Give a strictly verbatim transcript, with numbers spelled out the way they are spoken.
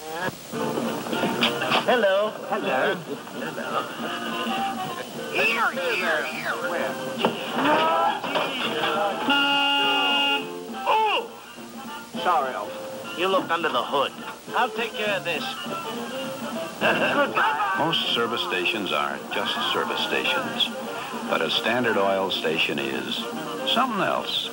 Hello. Hello. Hello. Here, here, here. Where? Oh! Sorry, Elf. You looked under the hood. I'll take care of this. Goodbye. Most service stations aren't just service stations, but a Standard Oil station is something else.